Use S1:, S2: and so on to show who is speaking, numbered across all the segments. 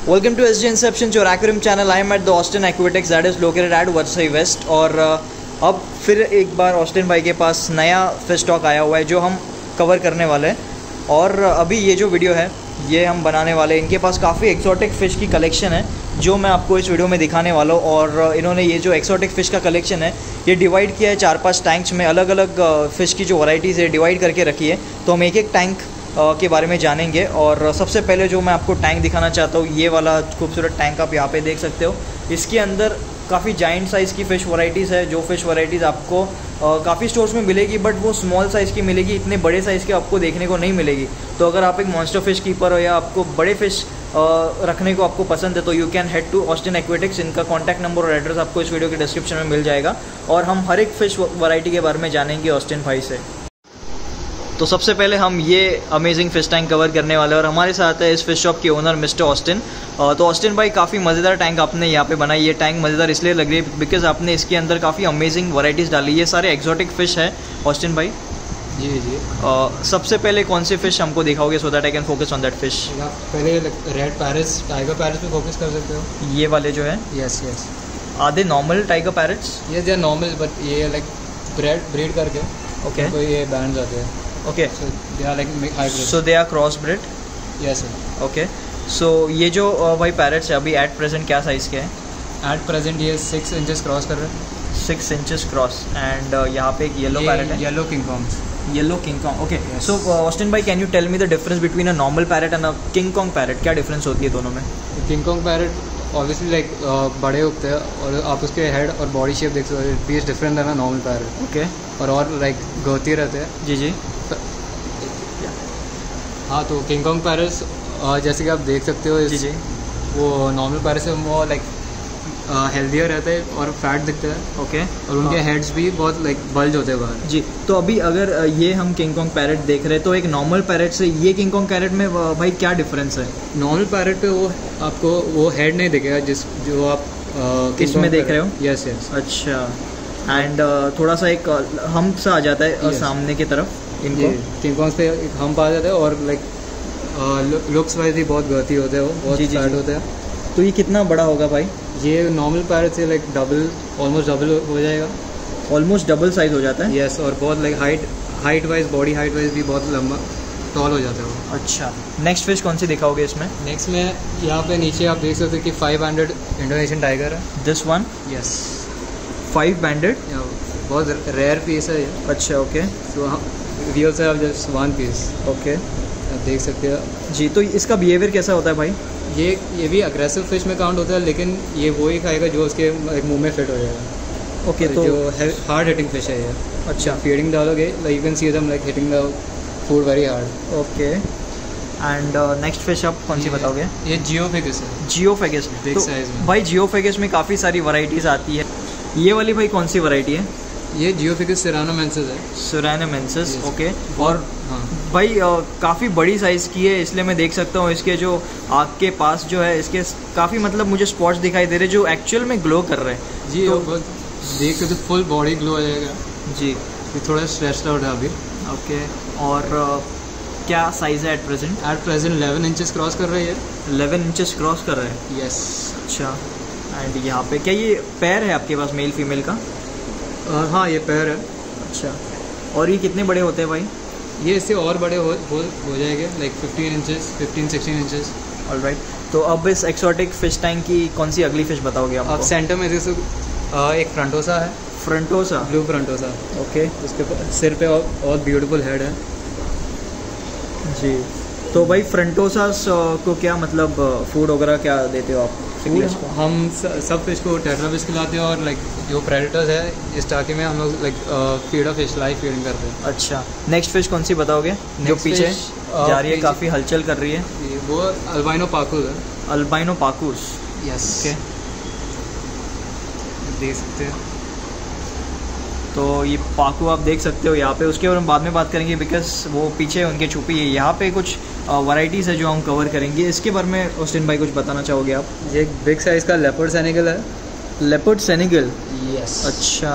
S1: Welcome to SG Inception, your aquarium channel. I am at the Austin Aquatics that is located at Vasai West. और अब फिर एक बार Austin भाई के पास नया फिश स्टॉक आया हुआ है जो हम कवर करने वाले हैं। और अभी ये जो वीडियो है ये हम बनाने वाले हैं। इनके पास काफ़ी एक्सोटिक फ़िश की कलेक्शन है जो मैं आपको इस वीडियो में दिखाने वाला हूँ। और इन्होंने ये जो एक्सोटिक फ़िश का कलेक्शन है ये डिवाइड किया है 4-5 टैंक्स में। अलग अलग फ़िश की जो वैरायटीज़ है डिवाइड करके रखी है। तो हम एक एक टैंक के बारे में जानेंगे। और सबसे पहले जो मैं आपको टैंक दिखाना चाहता हूँ, ये वाला खूबसूरत टैंक आप यहाँ पे देख सकते हो। इसके अंदर काफ़ी जाइंट साइज़ की फ़िश वैराइटीज़ है। जो फ़िश वैराइटीज़ आपको काफ़ी स्टोर्स में मिलेगी, बट वो स्मॉल साइज़ की मिलेगी, इतने बड़े साइज़ के आपको देखने को नहीं मिलेगी। तो अगर आप एक मॉन्स्टर फ़िश कीपर हो या आपको बड़े फ़िश रखने को आपको पसंद है तो you can head to Austin Aquatics. इनका कॉन्टैक्ट नंबर और एड्रेस आपको इस वीडियो के डिस्क्रिप्शन में मिल जाएगा। और हम हर एक फ़िश वैरायटी के बारे में जानेंगे ऑस्टिन भाई से। तो सबसे पहले हम ये अमेजिंग फ़िश टैंक कवर करने वाले हैं और हमारे साथ है इस फ़िश शॉप के ओनर मिस्टर ऑस्टिन। तो ऑस्टिन भाई, काफ़ी मज़ेदार टैंक आपने यहाँ पे बनाई। ये टैंक मज़ेदार इसलिए लग रही है बिकॉज आपने इसके अंदर काफ़ी अमेजिंग वैराइटीज़ डाली। ये सारे एक्जॉटिक फ़िश है ऑस्टिन भाई।
S2: जी जी।
S1: सबसे पहले कौन सी फ़िश हमको दिखाओगे so that I can focus on that fish?
S2: पहले रेड पैरट्स, टाइगर पैरट्स पे फोकस कर सकते हो।
S1: ये वाले जो है?
S2: Yes yes.
S1: Are they normal tiger parrots?
S2: ये दे आर नॉर्मल, बट ये लाइक ब्रीड करके
S1: ओके
S2: तो ये बैंड आते हैं।
S1: Okay,
S2: so they are like hybrid.
S1: So they are cross breed?
S2: Yes sir.
S1: Okay, so ये जो भाई पैरट्स है अभी एट प्रेजेंट क्या साइज़ के हैं?
S2: एट प्रेजेंट ये 6 इंचेस क्रॉस कर रहे हैं।
S1: 6 इंचेस क्रॉस। एंड यहाँ पे एक येलो पैरट है,
S2: yellow King Kong.
S1: Yellow King Kong. Okay, so Austin भाई can you tell me the difference between a normal parrot and a King Kong parrot? क्या difference होती है दोनों में?
S2: King Kong parrot obviously like बड़े उगते हैं और आप उसके हेड और बॉडी शेप देख सकते हो, it is different than a normal parrot.
S1: Okay,
S2: और लाइक गर्ती रहते हैं।
S1: जी जी।
S2: हाँ, तो किंग कॉन्ग पैरट्स जैसे कि आप देख सकते हो
S1: जी जी,
S2: वो नॉर्मल पैरट से वो लाइक हेल्दियर रहते हैं और फैट दिखते हैं।
S1: ओके,
S2: और उनके हेड्स भी बहुत लाइक बल्ज होते हैं बाहर।
S1: जी। तो अभी अगर ये हम किंग कॉन्ग पैरट देख रहे हैं तो एक नॉर्मल पैरट से ये किंग कॉन्ग पैरट में भाई क्या डिफरेंस है?
S2: नॉर्मल पैरट पे वो आपको वो हेड नहीं दिखेगा जो आप
S1: किस में देख रहे हो?
S2: Yes yes.
S1: अच्छा, एंड थोड़ा सा एक हम सा आ जाता है सामने की तरफ इनको।
S2: किंग कॉन्ग्स पे एक हम्प आ जाता है और लाइक लुक्स वाइज भी बहुत गर्ती होते हैं, वो बहुत फैट होते हैं।
S1: तो ये कितना बड़ा होगा भाई?
S2: ये नॉर्मल पैरट से लाइक डबल, ऑलमोस्ट डबल हो जाएगा।
S1: ऑलमोस्ट डबल साइज हो जाता है?
S2: यस। और बहुत like height wise, body height wise भी बहुत लंबा टॉल हो जाता है वो।
S1: अच्छा, नेक्स्ट फिश कौन सी दिखाओगे इसमें?
S2: नेक्स्ट में यहाँ पे नीचे आप देख सकते हो कि 5 बैंडेड इंडोनेशियन टाइगर है।
S1: This one?
S2: Yes,
S1: 5 banded.
S2: बहुत रेयर पीस है ये।
S1: अच्छा, ओके।
S2: सो रियल से आप जस्ट 1 पीस।
S1: ओके,
S2: आप देख सकते हो
S1: जी। तो इसका बिहेवियर कैसा होता है भाई?
S2: ये भी अग्रेसिव फिश में काउंट होता है, लेकिन ये वो ही खाएगा जो उसके मुंह में फिट हो जाएगा।
S1: ओके, तो
S2: जो हार्ड हिटिंग फिश है ये।
S1: अच्छा,
S2: फीडिंग डालोगे like you can see them like hitting the food very hard.
S1: Okay, and next fish आप कौन सी बताओगे?
S2: ये जियोफिगस है।
S1: जियोफिगस,
S2: बिग साइज में।
S1: भाई जियोफिगस में काफ़ी सारी वैरायटीज़ आती है। ये वाली भाई कौन सी वैरायटी है?
S2: ये जियोफिगस सिरानोमेंसिस है।
S1: Surinamensis, okay. और
S2: हाँ
S1: भाई काफ़ी बड़ी साइज़ की है, इसलिए मैं देख सकता हूँ इसके जो आँख के पास जो है इसके काफ़ी मतलब मुझे स्पॉट्स दिखाई दे रहे हैं जो एक्चुअल में ग्लो कर रहे हैं।
S2: जी,
S1: तो
S2: देख सकते फुल बॉडी ग्लो आ जाएगा
S1: जी।
S2: ये थोड़ा स्ट्रेस्ड आउट है अभी।
S1: ओके, और क्या साइज़ है at present?
S2: At present 11 inches cross कर रही है।
S1: 11 इंचेस क्रॉस कर रहे हैं?
S2: यस।
S1: अच्छा, एंड यहाँ पे क्या ये पैर है आपके पास मेल फीमेल का?
S2: हाँ, ये पैर है।
S1: अच्छा, और ये कितने बड़े होते हैं भाई?
S2: ये इससे और बड़े हो जाएंगे लाइक 15-16 इंचेस।
S1: ऑलराइट, तो अब इस एक्सोटिक फिश टैंक की कौन सी अगली फिश बताओगे आप?
S2: सेंटर में जैसे एक फ्रंटोसा है।
S1: फ्रंटोसा?
S2: Blue frontosa.
S1: ओके,
S2: उसके सिर पे और ब्यूटीफुल हेड है।
S1: जी। तो भाई फ्रंटोसास को क्या मतलब फूड वगैरह क्या देते हो आप?
S2: हम सब फिश को टेट्राफिश खिलाते हैं और लाइक जो प्रेडेटर्स है इस टाके में हम लोग like feed of fish, live feeding करते हैं।
S1: अच्छा, नेक्स्ट फिश कौन सी बताओगे जो पीछे जा रही है, काफ़ी हलचल कर रही है?
S2: वो अल्बाइनो पाकूस है।
S1: अल्बाइनो पाकूस?
S2: यस।
S1: ओके,
S2: देख सकते हैं।
S1: तो ये पाकू आप देख सकते हो यहाँ पे, उसके बारे में बाद में बात करेंगे बिकॉज वो पीछे उनके छुपी है। यहाँ पे कुछ वैराइटीज़ है जो हम कवर करेंगे। इसके बारे में ऑस्टिन भाई कुछ बताना चाहोगे आप?
S2: ये एक बिग साइज का लेपर्ड सेनेगल है।
S1: Leopard Senegal?
S2: यस।
S1: अच्छा,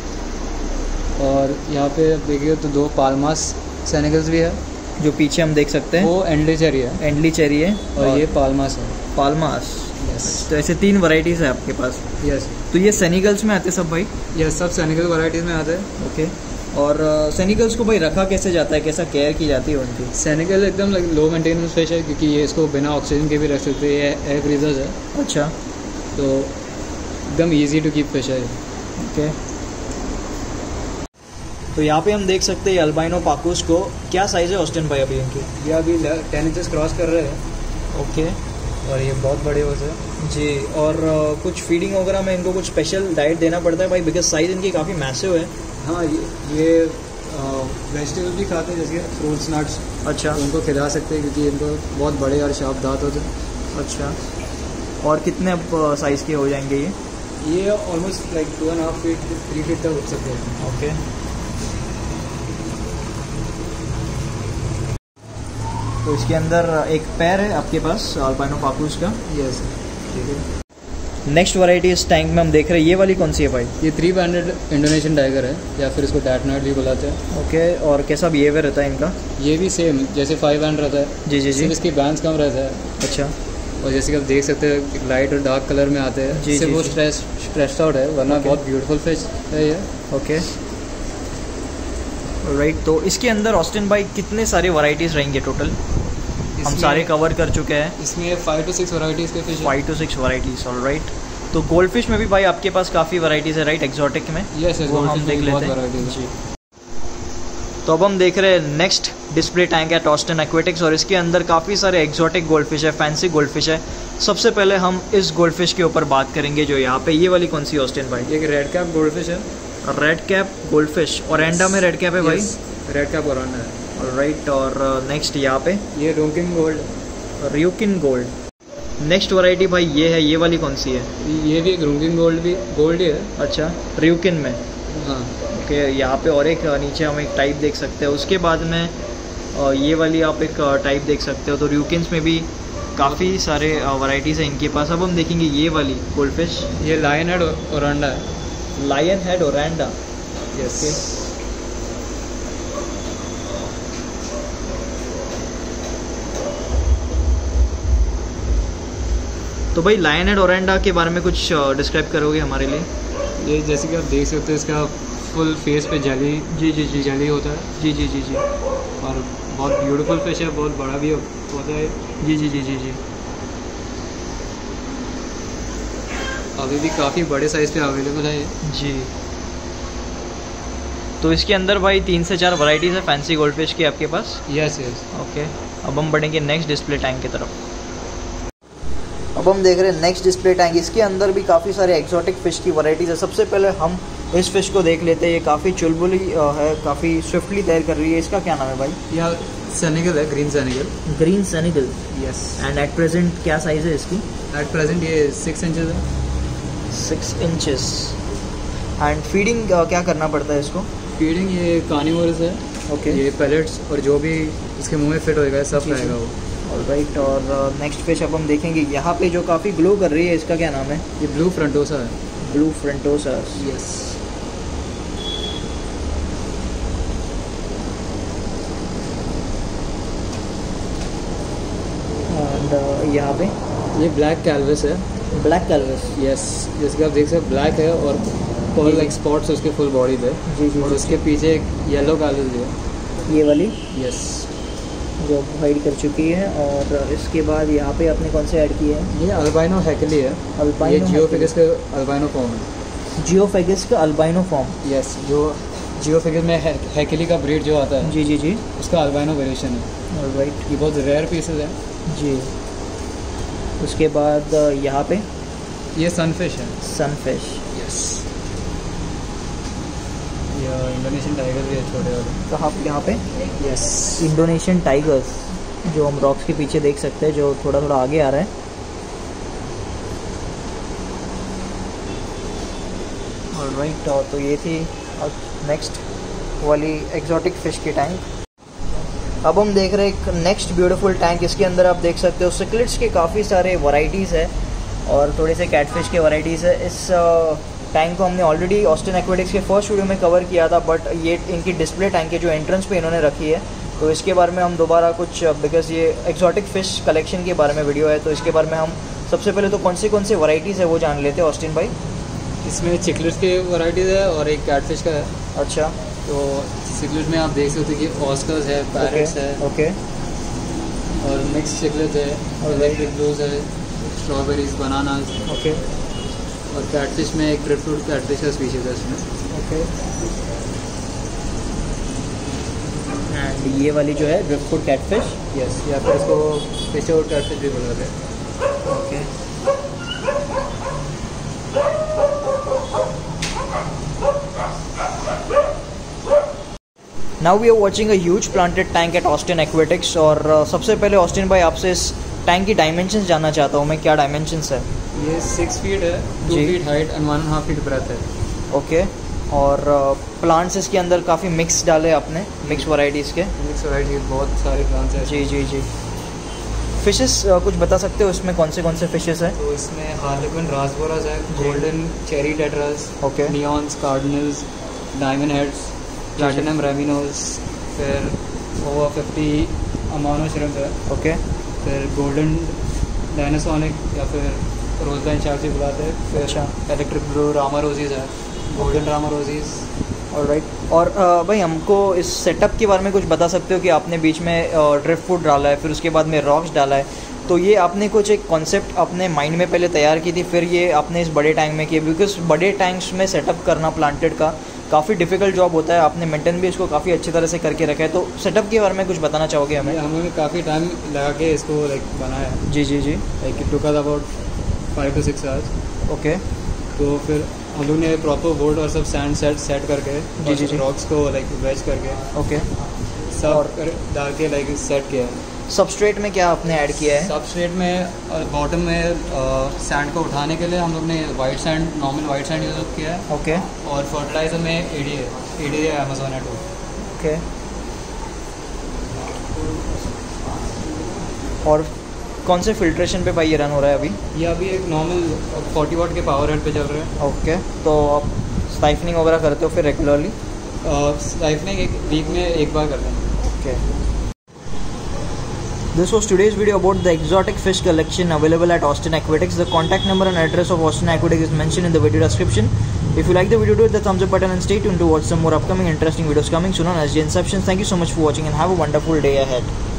S2: और यहाँ पे देखिए तो 2 पाल्मास सेनेगल्स भी है।
S1: जो पीछे हम देख सकते हैं
S2: वो एंडली चेरी है।
S1: एंडली चेरी है
S2: और ये पाल्मास है।
S1: पाल्मास।
S2: यस।
S1: तो ऐसे 3 वैरायटीज़ है आपके पास।
S2: यस।
S1: तो ये सेनिगल्स में आते सब भाई?
S2: यस, सब सेनिगल वैरायटीज़ में आते हैं।
S1: ओके। और सेनिगल्स को भाई रखा कैसे जाता है, कैसा केयर की जाती है उनकी?
S2: सेनिगल एकदम लो मेंटेनेंस फिश है, क्योंकि ये इसको बिना ऑक्सीजन के भी रख सकते हैं, ये एयर ब्रीदर्स है।
S1: अच्छा।
S2: तो एकदम ईजी टू कीप फिश है।
S1: ओके। तो यहाँ पे हम देख सकते हैं अल्बाइनो पाकूस को। क्या साइज़ है ऑस्टिन भाई अभी इनकी?
S2: ये अभी 10 इंचेस क्रॉस कर रहे हैं।
S1: ओके।
S2: और ये बहुत बड़े होते हैं
S1: जी। और कुछ फीडिंग वगैरह में इनको कुछ स्पेशल डाइट देना पड़ता है भाई, बिकॉज साइज़ इनकी काफ़ी मैसिव है।
S2: हाँ, ये वेजिटेबल भी खाते हैं, जैसे फ्रूट्स नट्स।
S1: अच्छा।
S2: तो उनको खिला सकते हैं, क्योंकि इनको बहुत बड़े और शार्प दांत होते हैं।
S1: अच्छा। और कितने अब साइज़ के हो जाएंगे
S2: ये ऑलमोस्ट लाइक 2.5 फीट 3 फीट तक उठ सकते हैं।
S1: ओके। तो इसके अंदर एक पैर है आपके पास अल्बाइनो पाकूस का।
S2: यस।
S1: ठीक है। नेक्स्ट वैरायटी इस टैंक में हम देख रहे हैं, ये वाली कौन सी है भाई?
S2: ये 3 बैंडेड इंडोनेशियन टाइगर है, या फिर इसको डैटनाइट भी बुलाते हैं।
S1: ओके। और कैसा बिहेवियर रहता है इनका?
S2: ये भी सेम जैसे 5 बैंड रहता है।
S1: जी जी जी।
S2: सिर्फ इसकी बैंड्स कम रहता है।
S1: अच्छा।
S2: और जैसे कि आप देख सकते हैं लाइट और डार्क कलर में आते हैं।
S1: जी
S2: सिर्फ
S1: जी
S2: वो
S1: जी।
S2: स्ट्रेस्ड आउट है, वरना बहुत ब्यूटीफुल फिश है ये।
S1: ओके। राइट। तो इसके अंदर ऑस्टिन भाई कितने सारे वैरायटीज़ रहेंगे टोटल? हम सारे कवर कर चुके हैं।
S2: इसमें 5 to 6 वैरायटीज़ के फिश है।
S1: 5 to 6 वैरायटीज़। All right. तो गोल्ड फिश में भी भाई आपके पास काफ़ी वैरायटीज़ है राइट, एक्जॉटिक में?
S2: यस,
S1: वो हम देख लेते हैं
S2: जी।
S1: तो अब हम देख रहे हैं नेक्स्ट डिस्प्ले टैंक है ऑस्टिन एक्वेटिक्स, और इसके अंदर काफ़ी सारे एक्जॉटिक गोल्ड फिश है, फैंसी गोल्ड फिश है। सबसे पहले हम इस गोल्ड फिश के ऊपर बात करेंगे जो यहाँ पे, ये वाली कौन सी ऑस्टिन भाई?
S2: ये रेड कैप गोल्ड फिश है।
S1: Red cap goldfish. और एंडा में रेड कैप है भाई?
S2: रेड कैप ओरांडा है।
S1: राइट। और नेक्स्ट यहाँ पे
S2: ये ryukin gold,
S1: ryukin gold. Next variety भाई ये है, ये वाली कौन सी है?
S2: ये भी एक रोकिन गोल्ड ही है।
S1: अच्छा, रियूकिन में।
S2: हाँ।
S1: ओके। यहाँ पे और एक नीचे हम एक टाइप देख सकते हैं, उसके बाद में ये वाली आप एक टाइप देख सकते हो। तो रियूकिन्स में भी काफ़ी सारे वैरायटीज़ हैं इनके पास। अब हम देखेंगे ये वाली गोल्ड फिश।
S2: ये लायन हेड ओरांडा है।
S1: Lion head oranda.
S2: यस।
S1: तो भाई लायन हेड ओरांडा के बारे में कुछ डिस्क्राइब करोगे हमारे लिए?
S2: ये जैसे कि आप देख सकते हैं, इसका फुल फेस पे जेली जेली होता है।
S1: जी जी जी जी।
S2: और बहुत ब्यूटीफुल फिश है, बहुत बड़ा भी होता है।
S1: जी जी जी जी जी।
S2: अभी भी काफ़ी बड़े साइज़ पे अवेलेबल है ये।
S1: जी। तो इसके अंदर भाई 3 से 4 वैरायटीज़ है फैंसी गोल्ड फिश की आपके पास?
S2: Yes yes.
S1: ओके। अब हम बढ़ेंगे नेक्स्ट डिस्प्ले टैंक की तरफ। अब हम देख रहे हैं नेक्स्ट डिस्प्ले टैंक। इसके अंदर भी काफ़ी सारे एक्सोटिक फ़िश की वैरायटीज़ है। सबसे पहले हम इस फ़िश को देख लेते हैं। ये काफ़ी चुलबुली है, काफ़ी स्विफ्टली तैर कर रही है। इसका क्या नाम है भाई?
S2: यह सेनेगल है, green Senegal.
S1: Green Senegal.
S2: Yes.
S1: And at present क्या साइज़ है इसकी?
S2: एट प्रेजेंट ये 6 इंचेस है।
S1: 6 इंचेस। एंड फीडिंग क्या करना पड़ता है इसको?
S2: फीडिंग ये कार्निवोरस है।
S1: ओके।
S2: ये पैलेट्स और जो भी इसके मुंह में फिट होएगा सब खाएगा वो।
S1: ऑलराइट। और नेक्स्ट फिश अब हम देखेंगे यहाँ पे जो काफ़ी ग्लो कर रही है, इसका क्या नाम है?
S2: ये ब्लू फ्रंटोसा है।
S1: Blue frontosa.
S2: यस।
S1: एंड यहाँ पे
S2: ये ब्लैक कैल्विस है।
S1: Black calvus.
S2: यस। जैसे कि आप देख सकते ब्लैक है और पर्ल लाइक स्पॉट्स उसके फुल बॉडी पे।
S1: जी जी।
S2: और उसके पीछे एक येलो कैल्विस है,
S1: ये वाली।
S2: यस,
S1: जो हाइड कर चुकी है। और इसके बाद यहाँ पे आपने कौन से ऐड किए हैं?
S2: ये अल्बाइनो हैकली है।
S1: अल्बाइनो।
S2: ये जियोफिगस का अल्बाइनो फॉर्म है।
S1: जियोफिगस का अल्बाइनो फॉर्म।
S2: यस। जो जियोफिगस में हैकली का ब्रीड जो आता है,
S1: जी जी जी,
S2: उसका अल्बाइनो वेरिएशन है।
S1: ऑलराइट।
S2: ये बहुत रेयर पीसेस है।
S1: जी। उसके बाद यहाँ पे
S2: ये सनफिश है।
S1: सनफिश।
S2: यस। ये इंडोनेशियन टाइगर भी है, छोटे वाले।
S1: कहाँ यहाँ पे?
S2: यस।
S1: इंडोनेशियन टाइगर्स, जो हम रॉक्स के पीछे देख सकते हैं, जो थोड़ा थोड़ा आगे आ रहा है। ऑलराइट। तो ये थी नेक्स्ट वाली एग्जॉटिक फ़िश की टैंक। अब हम देख रहे हैं एक नेक्स्ट ब्यूटीफुल टैंक। इसके अंदर आप देख सकते हो सिक्लेट्स के काफ़ी सारे वैरायटीज़ है और थोड़े से कैटफिश के वैरायटीज़ है। इस टैंक को हमने ऑलरेडी ऑस्टिन एक्वेटिक्स के फर्स्ट वीडियो में कवर किया था, बट ये इनकी डिस्प्ले टैंक है जो एंट्रेंस पे इन्होंने रखी है, तो इसके बारे में हम दोबारा कुछ, बिकॉज ये एक्जॉटिक फ़िश कलेक्शन के बारे में वीडियो है, तो इसके बारे में हम सबसे पहले तो कौन सी वैरायटीज़ है वो जान लेते हैं ऑस्टिन भाई।
S2: इसमें चिकलेट्स के वैरायटीज़ है और एक कैटफिश का है।
S1: अच्छा।
S2: तो चिकलेट में आप देख सकते हो कि ऑस्कर्स है, पैरेट्स है,
S1: ओके,
S2: और मिक्स चिकलेट है, इलेक्ट्रिक ब्लूज है, स्ट्रॉबेरीज, बनानाज।
S1: ओके।
S2: और कैटफिश में एक ड्रिफ्टवुड कैटफिश का स्पीशीज है इसमें।
S1: ओके। एंड ये वाली जो है ड्रिफ्टवुड कैटफिश,
S2: यस, या फिर इसको फिशर कैटफिश भी बोल रहे हैं।
S1: Okay. Now we are watching a huge planted tank at Austin Aquatics. और सबसे पहले ऑस्टिन भाई आपसे इस टैंक की डायमेंशंस जानना चाहता हूँ मैं, क्या डायमेंशंस है?
S2: ये 6 फीट है, 2 feet height and 1.5 feet breadth है।
S1: ओके। और प्लांट्स इसके अंदर काफ़ी मिक्स डाले आपने, मिक्स वैरायटीज़ के।
S2: मिक्स वैरायटी बहुत सारे प्लांट्स हैं।
S1: जी जी जी। फिशेस कुछ बता सकते हो इसमें कौन से फिशेस हैं?
S2: तो इसमें हार्लेक्विन रासबोरास है, golden cherry tetras,
S1: okay,
S2: neons, cardinals, diamond heads, platinum rummynose, फिर ओवर 50 अमानो श्रिम्प है।
S1: ओके।
S2: फिर गोल्डन डायनासोनिक या फिर रोजलाइन शार्क भी बुलाते हैं। फिर
S1: अच्छा।
S2: इलेक्ट्रिक ब्लू रामा रोजीज है, गोल्डन रामा रोजीज।
S1: ऑलराइट। और भाई हमको इस सेटअप के बारे में कुछ बता सकते हो कि आपने बीच में ड्रिफ्टवुड डाला है, फिर उसके बाद में रॉक्स डाला है, तो ये आपने कुछ एक कॉन्सेप्ट अपने माइंड में पहले तैयार की थी, फिर ये आपने इस बड़े टैंक में किया? बिकॉज बड़े टैंक्स में सेटअप करना प्लांटेड का काफ़ी डिफिकल्ट जॉब होता है, आपने मेंटेन भी इसको काफ़ी अच्छी तरह से करके रखा है, तो सेटअप के बारे में कुछ बताना चाहोगे हमें?
S2: हमने काफ़ी टाइम लगा के इसको बनाया है।
S1: जी जी जी।
S2: It took us about 5 to 6 hours.
S1: Okay.
S2: तो फिर हम लोग ने प्रॉपर वोल्ड और सब सैंड सेट करके,
S1: जी जी जी,
S2: रॉक्स को वेज करके,
S1: ओके,
S2: सब डाल के सेट किया है।
S1: सबस्ट्रेट में क्या आपने ऐड किया है?
S2: सबस्ट्रेट में बॉटम में सैंड को उठाने के लिए हम लोग ने white sand, normal white sand use किया है।
S1: ओके।
S2: और फर्टिलाइजर में एडीए अमेज़न है 2।
S1: ओके। और कौन से फिल्ट्रेशन पे भाई ये रन हो रहा है अभी?
S2: ये अभी एक नॉर्मल 40 वाट के पावर हेड पे चल रहा है।
S1: ओके। तो आप स्टाइफनिंग वगैरह करते हो फिर रेगुलरली?
S2: स्टाइफनिंग एक वीक में एक बार करते हैं।
S1: Okay. This was today's video about the exotic fish collection available at Austin Aquatics. The contact number and address of Austin Aquatics is mentioned in the video description. If you like the video, do hit the thumbs up button and stay tuned to watch some more upcoming interesting videos coming soon on SG Inceptions. Thank you so much for watching and have a wonderful day ahead.